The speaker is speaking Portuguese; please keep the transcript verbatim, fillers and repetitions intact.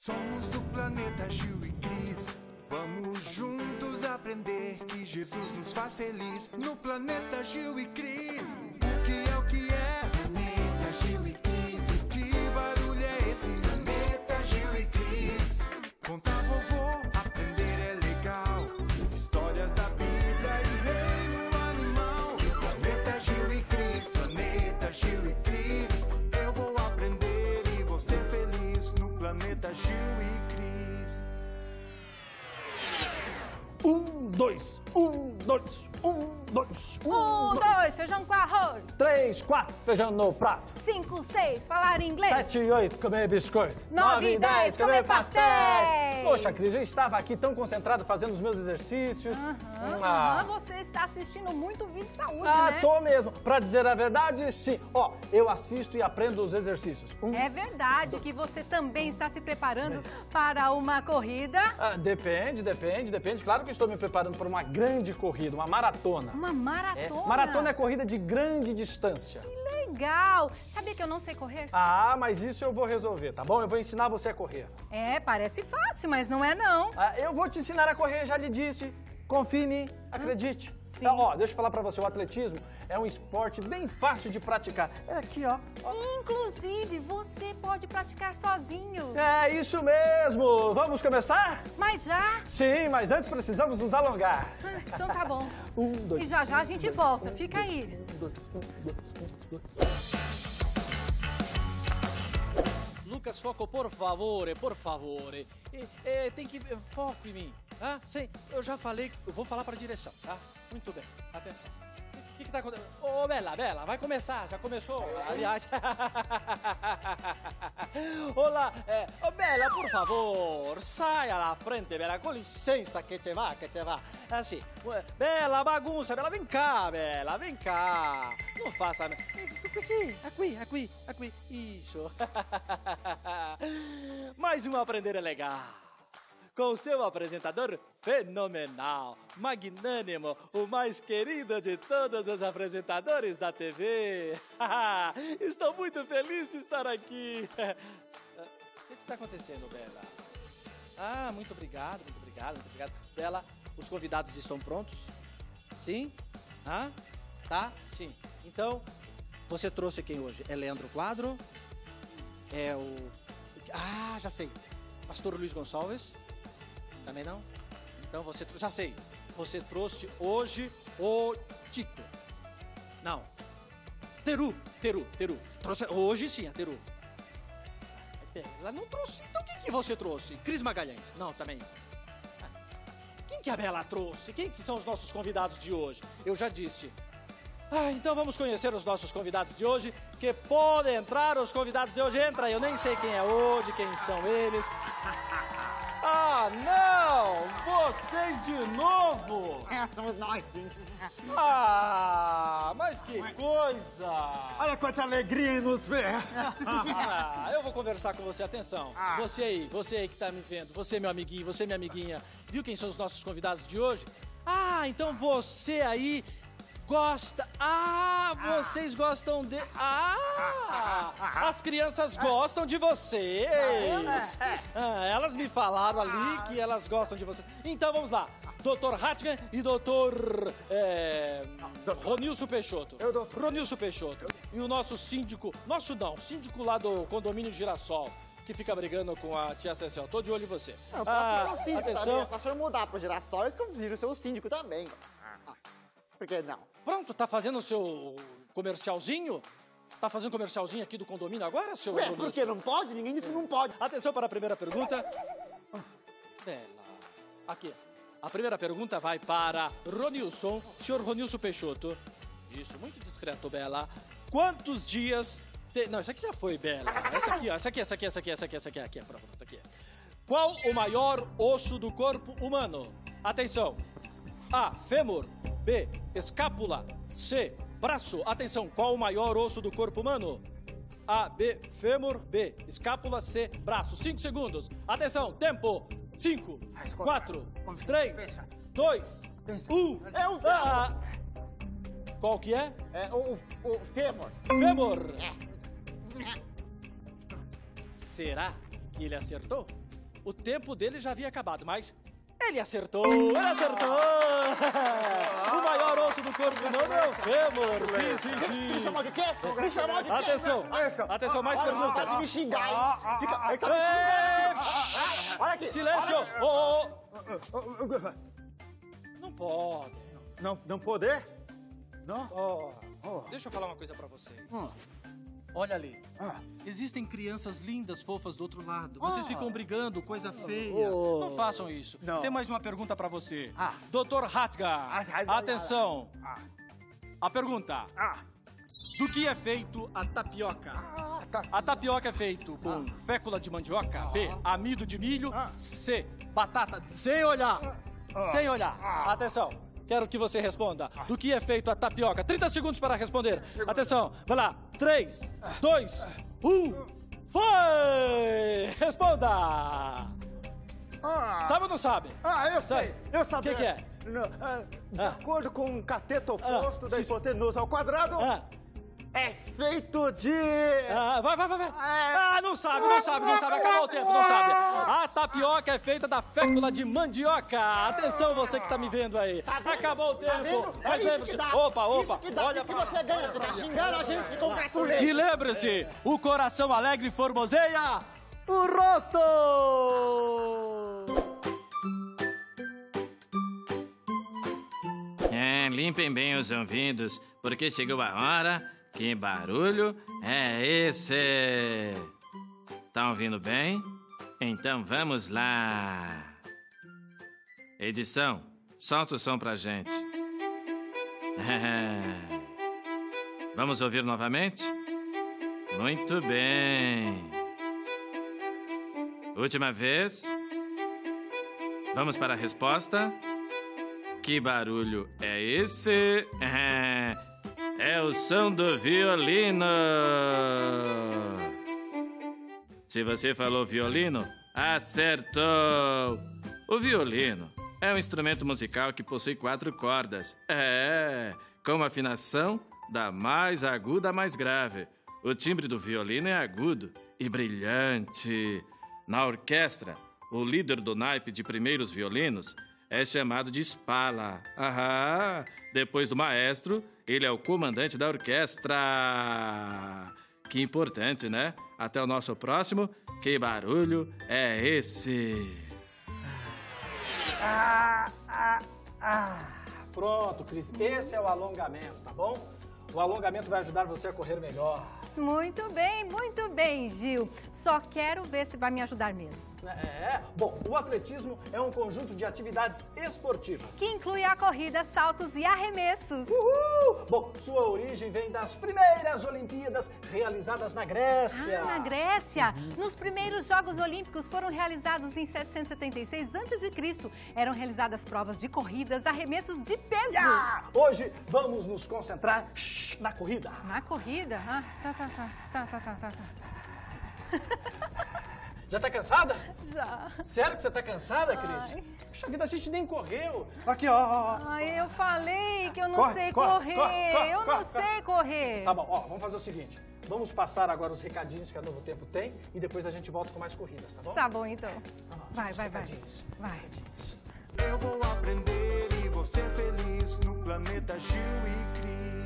Somos do planeta Gil e Cris. Vamos juntos aprender que Jesus nos faz feliz. No planeta Gil e Cris. O que é o que é? Planeta Gil e Cris. E que barulho é esse? Planeta Gil e Cris. Contar vovô, aprender é legal. Histórias da Bíblia e reino animal. No planeta Gil e Cris. Planeta Gil e Cris. Eu vou aprender e vou ser feliz. No planeta Gil e Cris. Um, dois, um, dois, um, dois, um, Um, dois, feijão com arroz. três, quatro, feijão no prato. Cinco, seis, falar inglês. Sete e oito, comer biscoito. Nove e dez, comer pastéis. Poxa, Cris, eu estava aqui tão concentrado fazendo os meus exercícios. Aham, Ah. aham, você está assistindo muito vídeo de saúde, Ah, né? tô mesmo. Pra dizer a verdade, sim. Ó, eu assisto e aprendo os exercícios. Um, É verdade que você também está se preparando para uma corrida. ah, depende, depende, depende. Claro que estou me preparando para uma grande corrida, uma maratona. Uma É, maratona. maratona é corrida de grande distância. Que legal. Sabia que eu não sei correr? Ah, mas isso eu vou resolver, tá bom? Eu vou ensinar você a correr. É, parece fácil, mas não é não. Ah, eu vou te ensinar a correr, já lhe disse. Confie em mim, acredite. Sim. Então, ó, deixa eu falar pra você, o atletismo é um esporte bem fácil de praticar. É aqui, ó. ó. Inclusive, você pode praticar sozinho. É isso mesmo! Vamos começar? Mas já? Sim, mas antes precisamos nos alongar. Ah, então tá bom. Um, dois. E já já a gente volta. Fica aí. Um, dois, um, dois, um, dois. Lucas, foco, por favore, por favore. E, e, tem que... Foco em mim. Ah, sim, eu já falei, eu vou falar para a direção, tá? Muito bem, atenção. O que que tá acontecendo? Ô, Bela, Bela, vai começar, já começou, aliás. Olá, é, ô, Bela, por favor, saia na frente, Bela, com licença, que te vá, que te vá. Assim, Bela, bagunça, Bela, vem cá, Bela, vem cá. Não faça... Aqui, aqui, aqui, aqui, isso. Mais um aprender é legal. Com seu apresentador fenomenal, magnânimo, o mais querido de todos os apresentadores da T V. Estou muito feliz de estar aqui. O que está acontecendo, Bela? Ah, muito obrigado, muito obrigado, muito obrigado. Bela, os convidados estão prontos? Sim? Ah, tá? Sim. Então, você trouxe quem hoje? É Leandro Quadro? É o... Ah, já sei. Pastor Luiz Gonçalves? Também não? Então você... Já sei. Você trouxe hoje o Tito. Não. Teru. Teru. Teru. Trouxe... Hoje sim, a Teru. Ela não trouxe. Então quem que você trouxe? Cris Magalhães. Não, também. Quem que a Bela trouxe? Quem que são os nossos convidados de hoje? Eu já disse. Ah, então vamos conhecer os nossos convidados de hoje, que podem entrar os convidados de hoje. Entra, eu nem sei quem é hoje, quem são eles. Ah, não! Vocês de novo! É, somos nós, sim. Ah, mas que coisa! Olha quanta alegria em nos ver. Ah, eu vou conversar com você, atenção. Ah. Você aí, você aí que tá me vendo, você meu amiguinho, você minha amiguinha, viu quem são os nossos convidados de hoje? Ah, então você aí... Gosta. Ah, vocês gostam de... Ah, as crianças gostam de vocês. Ah, elas me falaram ali que elas gostam de vocês. Então vamos lá. doutor Hattigan e doutor É, Ronilson Peixoto. Eu, doutor. Ronilson Peixoto. E o nosso síndico... Nosso não, síndico lá do condomínio Girassol, que fica brigando com a tia Cecel. Tô de olho em você. Eu posso Ah, ser o síndico atenção. também. É só o senhor mudar pro Girassóis que eu viro ser o síndico também. Ah, por que não? Pronto, tá fazendo o seu comercialzinho? Tá fazendo comercialzinho aqui do condomínio agora, seu Ué, Ronilson? por que não pode? Ninguém disse que não pode. Atenção para a primeira pergunta. Bela. Aqui. A primeira pergunta vai para Ronilson, senhor Ronilson Peixoto. Isso, muito discreto, Bela. Quantos dias... Te... Não, essa aqui já foi, Bela. Essa aqui, ó. Essa aqui, essa aqui, essa aqui, essa aqui, essa aqui. Aqui, é pronto, aqui. Qual o maior osso do corpo humano? Atenção. A, fêmur. B, escápula. C, braço. Atenção, qual o maior osso do corpo humano? A, B, fêmur. B, escápula. C, braço. Cinco segundos. Atenção, tempo. Cinco, Ah, escolha. quatro, Confia. três, Pensa. dois, Pensa. um. É o Ah, qual que é? É o, o fêmur. Fêmur. É. Será? E ele acertou. O tempo dele já havia acabado, mas ele acertou, ele acertou! O maior osso do corpo humano é o fêmur. Sim, sim, sim. Me chamou de quê? Me chamou de quê? Atenção, atenção, mais perguntas. Para de me xingar, hein? Fica, ele tá me xingando. Olha aqui. Silêncio! Oh, oh. Não pode. Não, não poder? Não? Oh, deixa eu falar uma coisa pra você. Olha ali. Ah. Existem crianças lindas, fofas do outro lado. Vocês ficam brigando, coisa feia. Oh. Não façam isso. Não. Tem mais uma pergunta pra você. Ah. doutor Hatgar, Ah, ah, ah, atenção. Ah. A pergunta. Ah. Do que é feito a tapioca? Ah, tá. A tapioca é feito com fécula de mandioca, B, amido de milho, C, batata, sem olhar, sem olhar. Atenção, quero que você responda. Do que é feito a tapioca? trinta segundos para responder. Atenção, vai lá. três, dois, um, foi! Responda! Ah. Sabe ou não sabe? Ah, eu sei. Sabe. Eu sabia. O que que é? Não, ah, de Ah. acordo com o cateto oposto Ah, da sim. hipotenusa ao quadrado, Ah, é feito de... ah, vai, vai, vai, vai. É. Ah, não sabe, não sabe, não sabe. Acabou o tempo, não sabe. A tapioca é feita da fécula de mandioca. Atenção, você que tá me vendo aí. Tá vendo? Acabou o Tá tempo. vendo? É Mas isso lembre-se. que dá. Opa, opa. Isso que dá. Olha Isso que pra... você ganha. Tá xingando a gente, congratulei. E lembre-se, o coração alegre formoseia o rosto. É, limpem bem os ouvidos, porque chegou a hora. Que barulho é esse? Tá ouvindo bem? Então vamos lá. Edição, solta o som pra gente. Vamos ouvir novamente? Muito bem. Última vez. Vamos para a resposta. Que barulho é esse? É o som do violino. Se você falou violino, acertou. O violino é um instrumento musical que possui quatro cordas. É, com uma afinação da mais aguda à mais grave. O timbre do violino é agudo e brilhante. Na orquestra, o líder do naipe de primeiros violinos é chamado de Spala. Aham. Depois do maestro, ele é o comandante da orquestra. Que importante, né? Até o nosso próximo. Que barulho é esse? Ah, ah, ah. Pronto, Cris. Esse é o alongamento, tá bom? O alongamento vai ajudar você a correr melhor. Muito bem, muito bem, Gil. Só quero ver se vai me ajudar mesmo. É, bom, o atletismo é um conjunto de atividades esportivas. Que inclui a corrida, saltos e arremessos. Uhul! Bom, sua origem vem das primeiras Olimpíadas realizadas na Grécia. Ah, na Grécia. Nos primeiros Jogos Olímpicos foram realizados em setecentos e setenta e seis antes de Cristo Eram realizadas provas de corridas, arremessos de peso. Ah, hoje vamos nos concentrar na corrida. Na corrida? Ah, tá, tá, tá, tá, tá, tá, tá, tá. Já tá cansada? Já. Sério que você tá cansada, Cris? Ai. Puxa vida, a gente nem correu. Aqui, ó, ó, ó. Ai, eu falei que eu não Corre, sei corre, correr. corre, corre, eu corre, não corre. sei correr. Tá bom, ó, vamos fazer o seguinte. Vamos passar agora os recadinhos que a Novo Tempo tem e depois a gente volta com mais corridas, tá bom? Tá bom, então. Tá bom, Vai, os vai, vai. recadinhos. Vai. Eu vou aprender e vou ser feliz no planeta Gil e Cris.